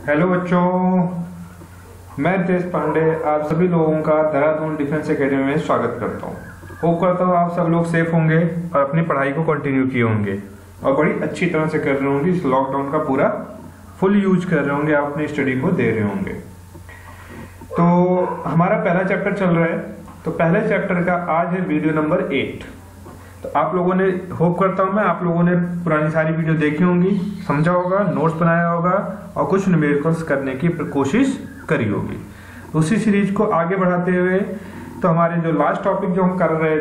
Hello बच्चों, मैं रितेश पांडे आप सभी लोगों का देहरादून डिफेंस एकेडमी में स्वागत करता हूँ। होप करता हूँ आप सब लोग सेफ होंगे और अपनी पढ़ाई को कंटिन्यू किए होंगे और बड़ी अच्छी तरह से कर रहे होंगे। इस लॉकडाउन का पूरा फुल यूज कर रहे होंगे, आप अपनी स्टडी को दे रहे होंगे। तो हमारा पहला चैप्टर चल रहा है, तो पहले चैप्टर का आज है वीडियो नंबर 8। तो आप लोगों ने, होप करता हूँ मैं, आप लोगों ने पुरानी सारी वीडियो देखी होंगी, समझा होगा, नोट्स बनाया होगा और कुछ न्यूमेरिकल्स करने की कोशिश करी होगी। उसी सीरीज को आगे बढ़ाते हुए तो हमारे जो लास्ट टॉपिक जो हम कर रहे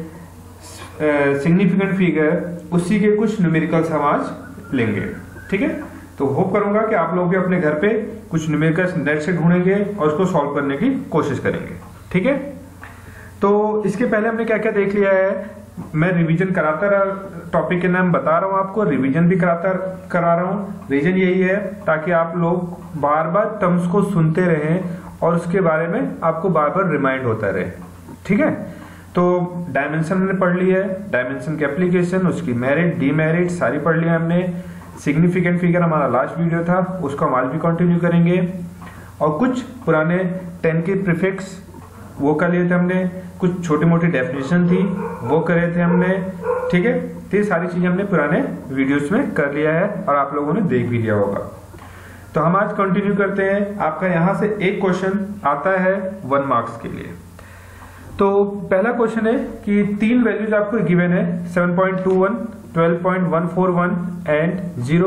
थे सिग्निफिकेंट फिगर, उसी के कुछ न्यूमेरिकल्स हम आज लेंगे। ठीक है, तो होप करूंगा कि आप लोग भी अपने घर पे कुछ न्यूमेरिकल्स नेट से ढूंढेंगे और उसको सॉल्व करने की कोशिश करेंगे। ठीक है, तो इसके पहले हमने क्या क्या देख लिया है, मैं रिवीजन कराता रहा, टॉपिक के नाम बता रहा हूँ आपको, रिवीजन भी करा रहा हूँ। रीजन यही है ताकि आप लोग बार बार टर्म्स को सुनते रहें और उसके बारे में आपको बार बार रिमाइंड होता रहे। ठीक है, तो डायमेंशन हमने पढ़ लिया है, डायमेंशन की एप्लीकेशन, उसकी मेरिट डीमेरिट सारी पढ़ लिया हमने। सिग्निफिकेंट फिगर हमारा लास्ट वीडियो था, उसको हम आज भी कंटिन्यू करेंगे। और कुछ पुराने 10 के प्रीफिक्स वो कर लिए थे हमने, कुछ छोटी मोटी डेफिनेशन थी वो करे थे हमने। ठीक है, तो ये सारी चीजें हमने पुराने वीडियोस में कर लिया है और आप लोगों ने देख भी लिया होगा। तो हम आज कंटिन्यू करते हैं। आपका यहां से एक क्वेश्चन आता है 1 मार्क्स के लिए। तो पहला क्वेश्चन है कि 3 वैल्यूज आपको गिवन है, 7.21, 12.141 एंड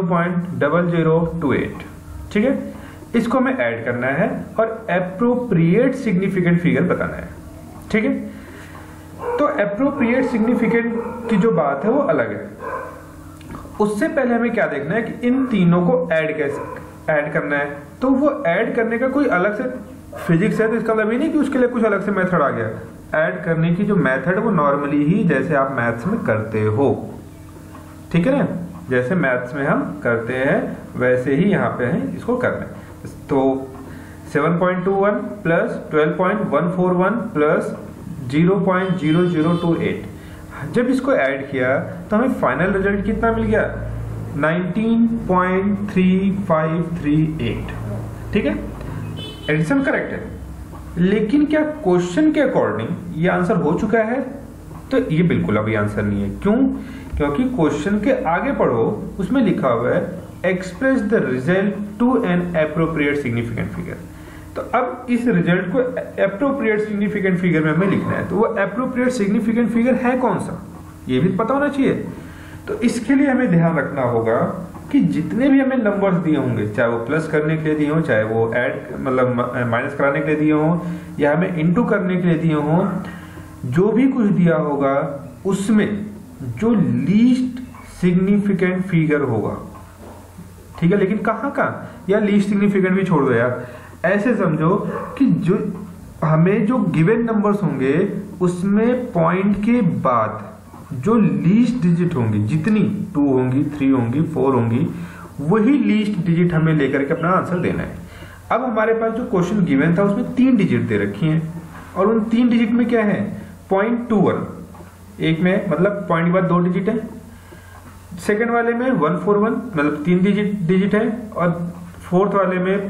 0.0028। ठीक है, इसको हमें ऐड करना है और एप्रोप्रिएट सिग्निफिकेंट फिगर बताना है। ठीक है, तो एप्रोप्रिएट सिग्निफिकेंट की जो बात है वो अलग है। उससे पहले हमें क्या देखना है कि इन तीनों को कैसे ऐड करना है। तो वो ऐड करने का कोई अलग से फिजिक्स है, तो इसका मतलब ये नहीं कि उसके लिए कुछ अलग से मेथड आ गया। ऐड करने की जो मेथड वो नॉर्मली ही जैसे आप मैथ्स में करते हो, ठीक है ना, जैसे मैथ्स में हम करते हैं वैसे ही यहाँ पे है इसको करना है। तो 7.21 प्लस 12.141 प्लस 0.0028, जब इसको ऐड किया तो हमें फाइनल रिजल्ट कितना मिल गया, 19.3538। ठीक है, एडिशन करेक्ट है, लेकिन क्या क्वेश्चन के अकॉर्डिंग ये आंसर हो चुका है? तो ये बिल्कुल अभी आंसर नहीं है। क्यों? क्योंकि क्वेश्चन के आगे पढ़ो, उसमें लिखा हुआ है express the result to an appropriate significant figure. तो अब इस रिजल्ट को एप्रोप्रिएट सिग्निफिकेंट फिगर में हमें लिखना है। तो वो एप्रोप्रिएट सिग्निफिकेंट फिगर है कौन सा, ये भी पता होना चाहिए। तो इसके लिए हमें ध्यान रखना होगा कि जितने भी हमें नंबर्स दिए होंगे, चाहे वो प्लस करने के लिए दिए हों, चाहे वो ऐड मतलब माइनस कराने के लिए दिए हों, या हमें इंटू करने के लिए दिए हों, जो भी कुछ दिया होगा उसमें जो लीस्ट सिग्निफिकेंट फिगर होगा, ठीक है, लेकिन कहाँ का, या लीस्ट सिग्निफिकेंट भी छोड़ दो यार, ऐसे समझो कि जो हमें जो गिवन नंबर्स होंगे उसमें पॉइंट के बाद जो लीस्ट डिजिट होंगी, जितनी 2 होंगी, 3 होंगी, 4 होंगी, वही लीस्ट डिजिट हमें लेकर के अपना आंसर देना है। अब हमारे पास जो क्वेश्चन गिवन था उसमें 3 डिजिट दे रखी हैं और उन 3 डिजिट में क्या है, 0.21, एक में मतलब पॉइंट के बाद 2 डिजिट है, सेकेंड वाले में 141 मतलब 3 डिजिट है, और फोर्थ वाले में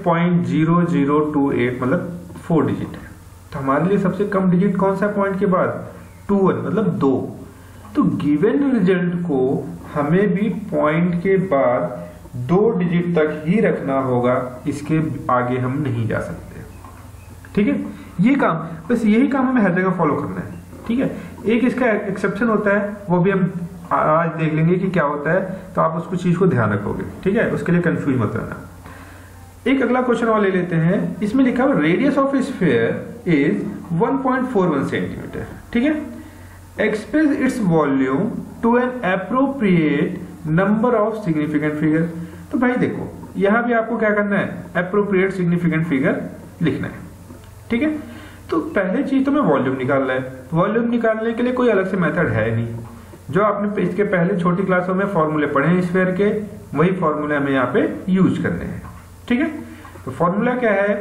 0.0028 मतलब 4 डिजिट है। तो हमारे लिए सबसे कम डिजिट कौन सा पॉइंट के बाद, 21 मतलब 2। तो गिवन रिजल्ट को हमें भी पॉइंट के बाद 2 डिजिट तक ही रखना होगा, इसके आगे हम नहीं जा सकते। ठीक है, ये काम, बस यही काम हमें हर जगह फॉलो करना है। ठीक है, एक इसका एक्सेप्शन होता है, वो भी हम आज देख लेंगे कि क्या होता है, तो आप उसको चीज को ध्यान रखोगे। ठीक है, उसके लिए कंफ्यूज मत रहना। एक अगला क्वेश्चन और ले लेते हैं। इसमें लिखा हुआ radius of sphere is 1.41 centimeter. ठीक है, express its volume to an appropriate number of significant figure. तो भाई देखो, यहां भी आपको क्या करना है, एप्रोप्रिएट सिग्निफिकेंट फिगर लिखना है। ठीक है, तो पहले चीज तो मैं वॉल्यूम निकालना है। वॉल्यूम निकालने के लिए कोई अलग से मेथड है नहीं, जो आपने इसके पहले छोटी क्लासों में फॉर्मूले पढ़े हैं स्फीयर के, वही फॉर्मूले हमें यहाँ पे यूज करने हैं। ठीक है, तो फॉर्मूला क्या है,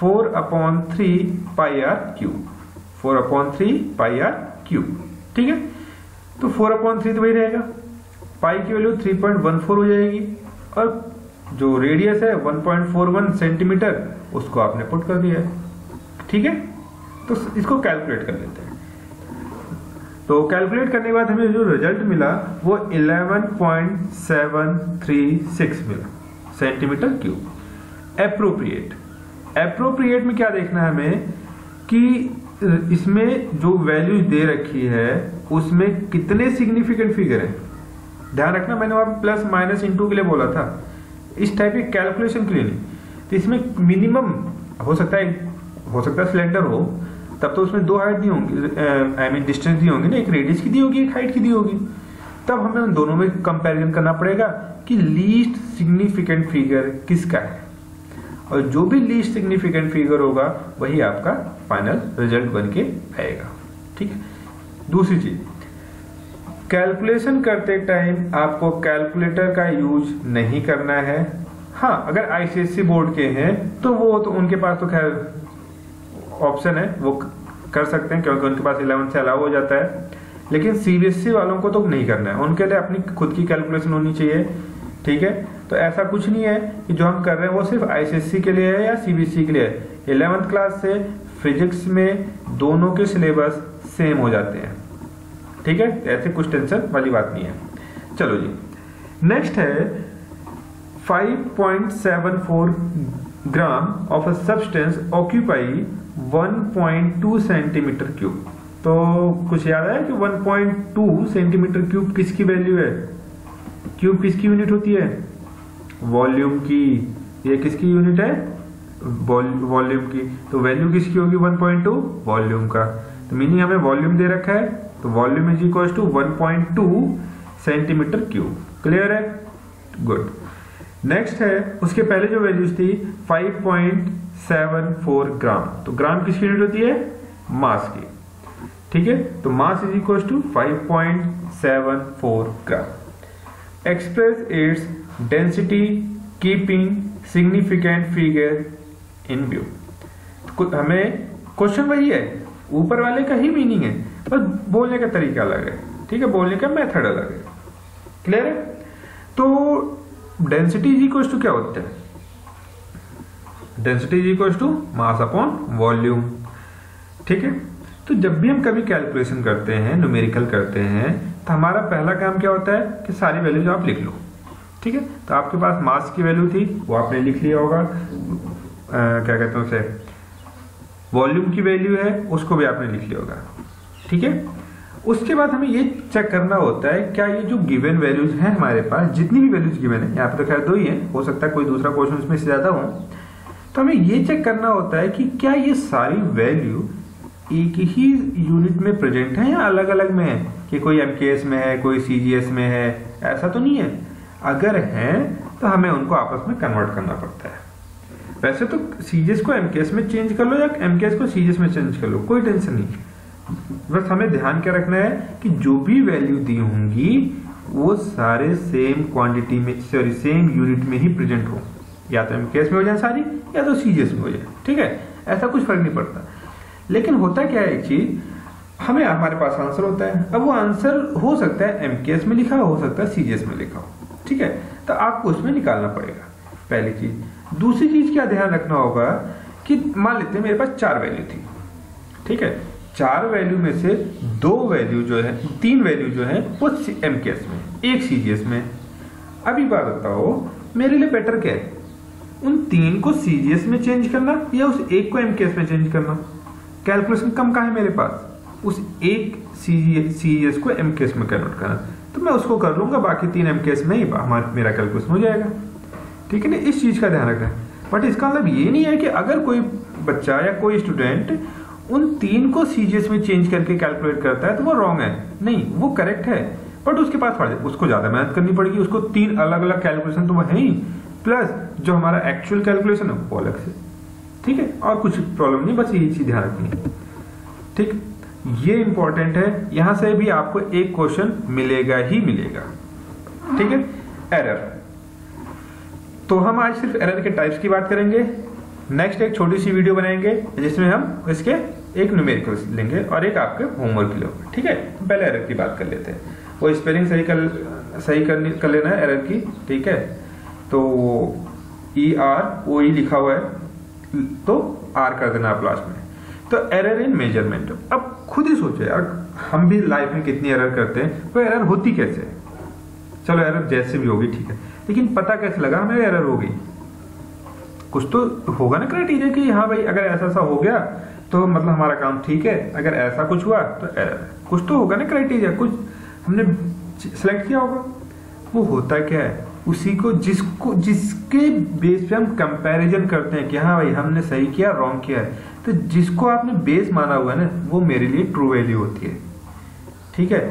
4/3 πr³, 4/3 πr³। ठीक है, तो 4/3 तो वही रहेगा, पाई की वैल्यू 3.14 हो जाएगी और जो रेडियस है 1.41 सेंटीमीटर, उसको आपने पुट कर दिया है। ठीक है, तो इसको कैलकुलेट कर लेते हैं। तो कैलकुलेट करने के बाद हमें जो रिजल्ट मिला वो 11.736 मिला सेंटीमीटर क्यूब। एप्रोप्रिएट में क्या देखना है हमें कि इसमें जो वैल्यूज दे रखी है उसमें कितने सिग्निफिकेंट फिगर है। ध्यान रखना, मैंने वहां प्लस माइनस इंटू के लिए बोला था, इस टाइप के कैलकुलेशन के लिए नहीं। तो इसमें मिनिमम हो सकता है सिलेंडर हो, तब तो उसमें दो हाइट दी होंगी, आई मीन डिस्टेंस दी होंगी ना, एक रेडियस की दी होगी, एक हाइट की दी होगी। तब हमें उन दोनों में कंपैरिजन करना पड़ेगा कि लीस्ट सिग्निफिकेंट फिगर किसका है, और जो भी लीस्ट सिग्निफिकेंट फिगर होगा वही आपका फाइनल रिजल्ट बन के आएगा। ठीक है। दूसरी चीज, कैलकुलेशन करते टाइम आपको कैलकुलेटर का यूज नहीं करना है। हाँ, अगर आईसीएससी बोर्ड के हैं तो वो तो उनके पास तो खैर ऑप्शन है, वो कर सकते हैं क्योंकि उनके पास 11 से अलाउ हो जाता है। लेकिन सीबीएसई वालों को तो नहीं करना है, उनके लिए अपनी खुद की कैलकुलेशन होनी चाहिए। ठीक है, तो ऐसा कुछ नहीं है कि जो हम कर रहे हैं वो सिर्फ आईसीएससी के लिए है या सीबीएसई के लिए है। 11th क्लास से फिजिक्स में दोनों के सिलेबस सेम हो जाते हैं। ठीक है, ऐसे कुछ टेंशन वाली बात नहीं है। चलो जी, नेक्स्ट है 5.74 gram of a substance occupy 1.2 centimetre cube. तो कुछ याद है कि 1.2 सेंटीमीटर क्यूब किसकी वैल्यू है? क्यूब किसकी यूनिट होती है? वॉल्यूम की। ये किसकी यूनिट है? वॉल्यूम की। तो वैल्यू किसकी होगी 1.2? वॉल्यूम का। तो मीनिंग हमें वॉल्यूम दे रखा है, तो volume is equal to 1.2 centimetre cube. Clear है? गुड। नेक्स्ट है, उसके पहले जो वैल्यूज थी 5.74 ग्राम। तो ग्राम किसकी यूनिट होती है? मास की। ठीक है, तो मास इज इक्वल टू 5.74 ग्राम। Express its density keeping significant figure in view. हमें क्वेश्चन वही है, ऊपर वाले का ही मीनिंग है, बस बोलने का तरीका अलग है। ठीक है, बोलने का मेथड अलग है। क्लियर है? तो डेंसिटी इज इक्वल टू क्या होता है? Density is equal to mass upon volume. ठीक है, तो जब भी हम कभी कैलकुलेशन करते हैं, न्यूमेरिकल करते हैं, तो हमारा पहला काम क्या होता है कि सारी वैल्यूज आप लिख लो। ठीक है, तो आपके पास मास की वैल्यू थी, वो आपने लिख लिया होगा। क्या कहते हैं उसे, वॉल्यूम की वैल्यू है, उसको भी आपने लिख लिया होगा। ठीक है, उसके बाद हमें ये चेक करना होता है क्या ये जो गिवन वैल्यूज हैं हमारे पास, जितनी भी वैल्यूज गिवन है, यहाँ पे तो खैर दो ही है, हो सकता है कोई दूसरा क्वेश्चन इसमें से ज्यादा हो, तो हमें ये चेक करना होता है कि क्या ये सारी वैल्यू एक ही यूनिट में प्रेजेंट है या अलग अलग में है, कि कोई एमकेएस में है, कोई सीजीएस में है, ऐसा तो नहीं है। अगर है तो हमें उनको आपस में कन्वर्ट करना पड़ता है। वैसे तो सीजीएस को एमकेएस में चेंज कर लो या एमकेएस को सीजीएस में चेंज कर लो, कोई टेंशन नहीं। बस हमें ध्यान क्या रखना है कि जो भी वैल्यू दी होंगी वो सारे सेम क्वांटिटी में, सॉरी सेम यूनिट में ही प्रेजेंट हो, या तो एमकेएस में हो जाए सारी या तो सीजीएस में हो जाए। ठीक है, ऐसा कुछ फर्क नहीं पड़ता। लेकिन होता क्या है, एक चीज, हमें हमारे पास आंसर होता है। अब वो आंसर हो सकता है एमकेएस में लिखा हो सकता है सीजीएस में लिखा हो। ठीक है, तो आपको उसमें निकालना पड़ेगा, पहली चीज। दूसरी चीज क्या ध्यान रखना होगा कि मान लेते हैं मेरे पास 4 वैल्यू थी। ठीक है, 4 वैल्यू में से 2 वैल्यू जो है, 3 वैल्यू जो है वो एमकेएस में, एक सीजीएस में। अभी बात बताओ मेरे लिए बेटर क्या है, उन 3 को सीजीएस में चेंज करना या उस एक को एमकेएस में चेंज करना? कैलकुलेशन कम कहाँ है मेरे पास, उस एक सीजीएस को एमकेएस में कन्वर्ट करना, तो मैं उसको कर लूंगा, बाकी 3 एमकेएस में ही मेरा कैलकुलेशन हो जाएगा। ठीक है ना, इस चीज का ध्यान रखना है। बट इसका मतलब ये नहीं है कि अगर कोई बच्चा या कोई स्टूडेंट उन 3 को सीजीएस में चेंज करके कैलकुलेट करता है तो वो रॉन्ग है। नहीं, वो करेक्ट है, बट उसके पास उसको ज्यादा मेहनत करनी पड़ेगी, उसको 3 अलग अलग कैलकुलेशन तो वो है ही, प्लस जो हमारा एक्चुअल कैलकुलेशन है वो अलग से। ठीक है, और कुछ प्रॉब्लम नहीं, बस यही चीज ध्यान रखनी है। ठीक, ये इंपॉर्टेंट है, यहां से भी आपको एक क्वेश्चन मिलेगा ही मिलेगा। ठीक है, एरर। तो हम आज सिर्फ एरर के टाइप्स की बात करेंगे। नेक्स्ट एक छोटी सी वीडियो बनाएंगे जिसमें हम इसके एक न्यूमेरिकल लेंगे और एक आपके होमवर्क लेंगे। ठीक है, पहले एरर की बात कर लेते हैं। वो स्पेलिंग सही कर लेना है एरर की। ठीक है, तो EROE लिखा हुआ है तो R कर देना आप लास्ट में। तो एरर इन मेजरमेंट, अब खुद ही सोचो यार, हम भी लाइफ में कितनी एरर करते हैं, तो एरर होती कैसे है? चलो एरर जैसे भी होगी ठीक है, लेकिन पता कैसे लगा हमें एरर हो गई? कुछ तो होगा ना क्राइटेरिया कि हाँ भाई अगर ऐसा ऐसा हो गया तो मतलब हमारा काम ठीक है, अगर ऐसा कुछ हुआ तो एरर है। कुछ तो होगा ना क्राइटेरिया, कुछ हमने सिलेक्ट किया होगा। वो होता क्या है, उसी को जिसके बेस पे हम कंपैरिजन करते हैं कि हाँ भाई हमने सही किया रॉन्ग किया है, तो जिसको आपने बेस माना हुआ है ना, वो मेरे लिए ट्रू वैल्यू होती है। ठीक है।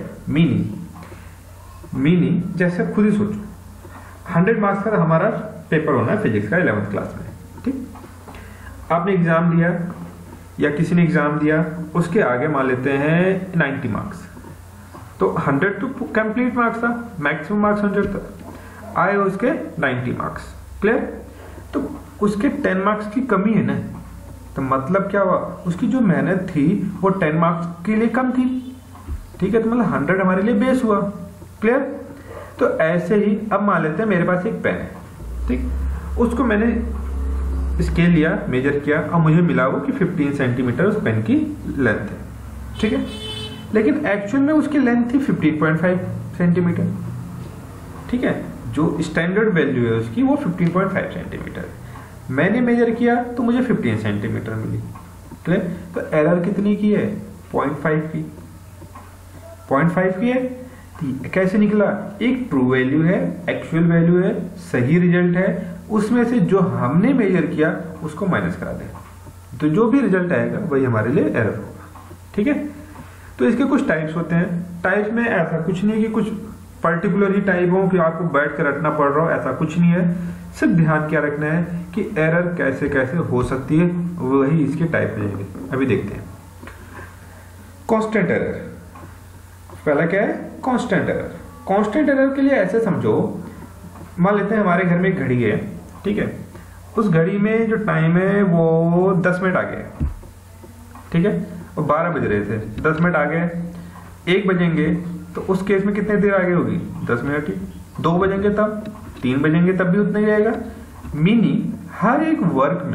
मीनिंग जैसे खुद ही सोचो, 100 मार्क्स का हमारा पेपर होना है फिजिक्स का 11th क्लास में। ठीक, आपने एग्जाम दिया या किसी ने एग्जाम दिया, उसके आगे मान लेते हैं 90 मार्क्स, तो 100 तो कंप्लीट मार्क्स था, मैक्सिमम मार्क्स 100 था, आए उसके 90 मार्क्स। क्लियर? तो उसके 10 मार्क्स की कमी है ना, तो मतलब क्या हुआ, उसकी जो मेहनत थी वो 10 मार्क्स के लिए कम थी। ठीक है, तो मतलब 100 हमारे लिए बेस हुआ। क्लियर? तो ऐसे ही अब मान लेते हैं मेरे पास एक पेन है, ठीक, उसको मैंने स्केल लिया, मेजर किया और मुझे मिला वो कि 15 सेंटीमीटर उस पेन की लेंथ है। ठीक है, लेकिन एक्चुअल में उसकी लेंथ थी 15.5 सेंटीमीटर। ठीक है, जो स्टैंडर्ड वैल्यू है उसकी वो 15.5 सेंटीमीटर। मैंने मेजर किया तो मुझे 15 सेंटीमीटर मिली। क्लियर? तो एरर कितनी की है? 0.5 की। 0.5 की है। कैसे निकला? एक ट्रू वैल्यू है, एक्चुअल वैल्यू है, सही रिजल्ट है, उसमें से जो हमने मेजर किया उसको माइनस करा दें, तो जो भी रिजल्ट आएगा वही हमारे लिए एरर होगा। ठीक है, तो इसके कुछ टाइप्स होते हैं। टाइप्स में ऐसा कुछ नहीं है कि कुछ पर्टिकुलर ही टाइप हो कि आपको बैठ कर रटना पड़ रहा हो, ऐसा कुछ नहीं है। सिर्फ ध्यान क्या रखना है कि एरर कैसे कैसे हो सकती है, वही इसके टाइप हो जाएंगे। अभी देखते हैं। कांस्टेंट एरर, पहला क्या है? Constant error. कांस्टेंट एरर के लिए ऐसे समझो, मान लेते हैं हमारे घर में एक घड़ी है, ठीक है, उस घड़ी में जो टाइम है वो 10 मिनट आगे है। ठीक है, और 12 बज रहे थे, 10 मिनट आगे, 1 बजेंगे तो उस केस में कितने देर आगे होगी? 10 मिनट ही। 2 बजेंगे तब, 3 बजेंगे तब भी उतना ही आएगा। मीनिंग हर एक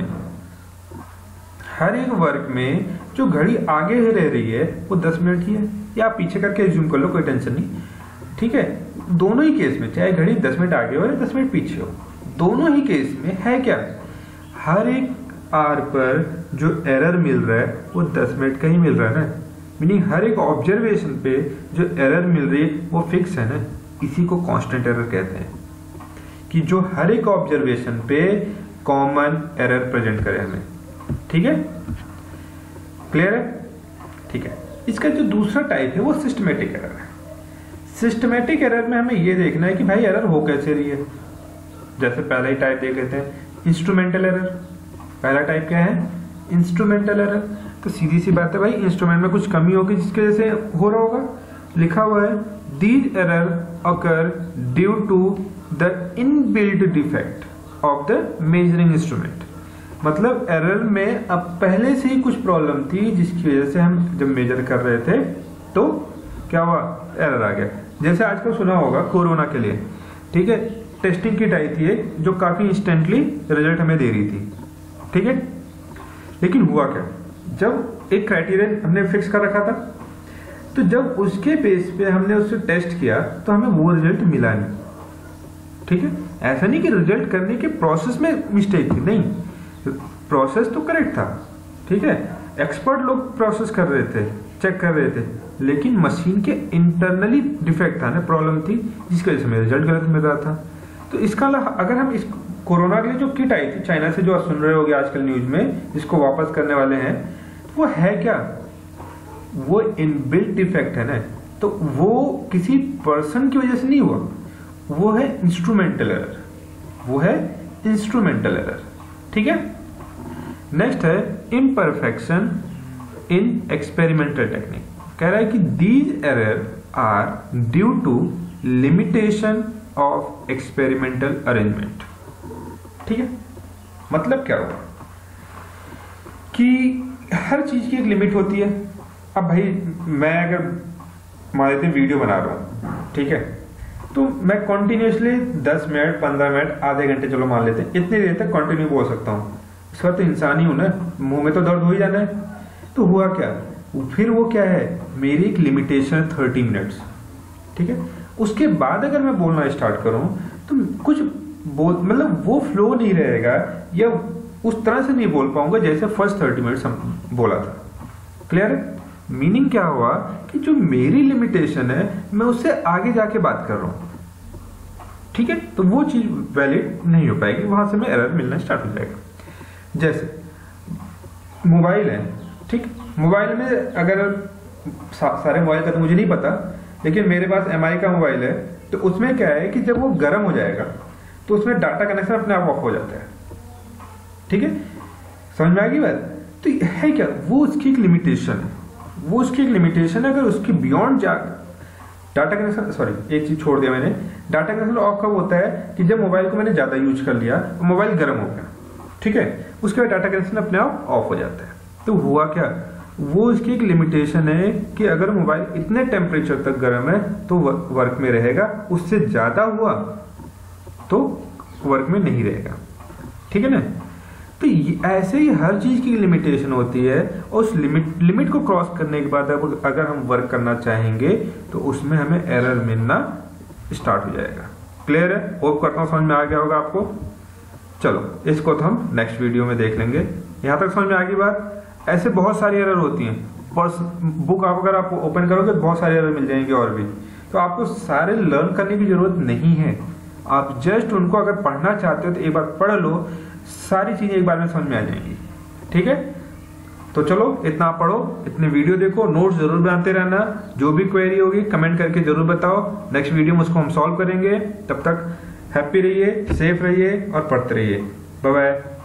वर्क में जो घड़ी आगे रह रही है वो 10 मिनट ही है, या आप पीछे करके एज्यूम कर लो, कोई टेंशन नहीं। ठीक है, दोनों ही केस में चाहे घड़ी 10 मिनट आगे हो या 10 मिनट पीछे हो, दोनों ही केस में है क्या, हर एक आर पर जो एरर मिल रहा है वो 10 मिनट का ही मिल रहा है ना। मीनिंग हर एक ऑब्जर्वेशन पे जो एरर मिल रही है वो फिक्स है ना। इसी को कांस्टेंट एरर कहते हैं, कि जो हर एक ऑब्जर्वेशन पे कॉमन एरर प्रेजेंट करे हमें। ठीक है, क्लियर है? ठीक है, इसका जो दूसरा टाइप है वो सिस्टमेटिक एरर है। सिस्टमेटिक एरर में हमें ये देखना है कि भाई एरर हो कैसे रही है। जैसे पहला ही टाइप देख लेते हैं, इंस्ट्रूमेंटल एरर। पहला टाइप क्या है? Instrumental error. तो सीधी सी बात है भाई, इंस्ट्रूमेंट में कुछ कमी होगी जिसकी वजह से हो रहा होगा। लिखा हुआ है these error occur due to the inbuilt defect of the measuring instrument. मतलब एरर में अब पहले से ही कुछ प्रॉब्लम थी जिसकी वजह से हम जब मेजर कर रहे थे तो क्या हुआ, एरर आ गया। जैसे आजकल सुना होगा कोरोना के लिए, ठीक है, टेस्टिंग किट आई थी एक जो काफी इंस्टेंटली रिजल्ट हमें दे रही थी। ठीक है, लेकिन हुआ क्या, जब एक क्राइटेरियन हमने फिक्स कर रखा था, तो जब उसके बेस पे हमने उससे टेस्ट किया तो हमें वो रिजल्ट मिला नहीं। ठीक है, ऐसा नहीं कि रिजल्ट करने के प्रोसेस में मिस्टेक थी, नहीं, प्रोसेस तो करेक्ट था। ठीक है, एक्सपर्ट लोग प्रोसेस कर रहे थे, चेक कर रहे थे, लेकिन मशीन के इंटरनली डिफेक्ट था ना, प्रॉब्लम थी, जिसकी वजह से हमें रिजल्ट गलत मिल रहा था। तो इसका अगर हम इस कोरोना के लिए जो किट आई थी चाइना से, जो आप सुन रहे होगे आजकल न्यूज में, जिसको वापस करने वाले हैं, वो है क्या, वो इनबिल्ट डिफेक्ट है ना। तो वो किसी पर्सन की वजह से नहीं हुआ, वो है इंस्ट्रूमेंटल एरर, वो है इंस्ट्रूमेंटल एरर। ठीक है, नेक्स्ट है इम्परफेक्शन इन एक्सपेरिमेंटल टेक्निक। कह रहा है कि these error are due to limitation of experimental arrangement. ठीक है, मतलब क्या हुआ कि हर चीज की एक लिमिट होती है। अब भाई मैं अगर मान लेते वीडियो बना रहा हूं, ठीक है, तो मैं कंटिन्यूसली 10 मिनट 15 मिनट आधे घंटे चलो मान लेते हैं, इतनी देर तक कंटिन्यू बोल सकता हूँ। इस बार तो इंसान ही हूं ना, मुंह में तो दर्द हो ही जाना है। तो हुआ क्या, फिर वो क्या है, मेरी एक लिमिटेशन है 30 मिनट्स, ठीक है। उसके बाद अगर मैं बोलना स्टार्ट करूं तो कुछ बोल मतलब वो फ्लो नहीं रहेगा, या उस तरह से नहीं बोल पाऊंगा जैसे फर्स्ट 30 मिनट्स हम बोला था। क्लियर है? मीनिंग क्या हुआ कि जो मेरी लिमिटेशन है मैं उससे आगे जाके बात कर रहा हूं, ठीक है। तो वो चीज वैलिड नहीं हो पाएगी, वहां से मैं एरर मिलना स्टार्ट हो जाएगा। जैसे मोबाइल है, ठीक, मोबाइल में अगर सारे मोबाइल का तो मुझे नहीं पता, लेकिन मेरे पास MI का मोबाइल है, तो उसमें क्या है कि जब वो गर्म हो जाएगा तो उसमें डाटा कनेक्शन अपने आप ऑफ हो जाता है, ठीक है। समझ में आ गई बात? तो है क्या, वो उसकी एक लिमिटेशन है, वो उसकी एक लिमिटेशन है। अगर उसकी बियॉन्ड जा डाटा कनेक्शन, सॉरी एक चीज छोड़ दिया मैंने, डाटा कनेक्शन ऑफ कब होता है कि जब मोबाइल को मैंने ज्यादा यूज कर लिया, मोबाइल गर्म हो गया, ठीक है, उसके बाद डाटा कनेक्शन अपने आप ऑफ हो जाता है। तो हुआ क्या, वो इसकी एक लिमिटेशन है कि अगर मोबाइल इतने टेम्परेचर तक गर्म है तो वर्क में रहेगा, उससे ज्यादा हुआ तो वर्क में नहीं रहेगा, ठीक है ना। तो ऐसे ही हर चीज की लिमिटेशन होती है, और उस लिमिट को क्रॉस करने के बाद अगर हम वर्क करना चाहेंगे तो उसमें हमें एरर मिलना स्टार्ट हो जाएगा। क्लियर है? होप करता हूं समझ में आ गया होगा आपको। चलो इसको तो हम नेक्स्ट वीडियो में देख लेंगे। यहां तक समझ में आ गई बात? ऐसे बहुत सारी एरर होती हैं, बुक आप अगर आप ओपन करोगे तो बहुत सारे एरर मिल जाएंगे और भी। तो आपको सारे लर्न करने की जरूरत नहीं है, आप जस्ट उनको अगर पढ़ना चाहते हो तो एक बार पढ़ लो, सारी चीजें एक बार में समझ में आ जाएंगी, ठीक है। तो चलो इतना पढ़ो, इतने वीडियो देखो, नोट्स जरूर बनाते रहना, जो भी क्वेरी होगी कमेंट करके जरूर बताओ, नेक्स्ट वीडियो में उसको हम सॉल्व करेंगे। तब तक हैप्पी रहिए, सेफ रहिए और पढ़ते रहिए। Bye bye.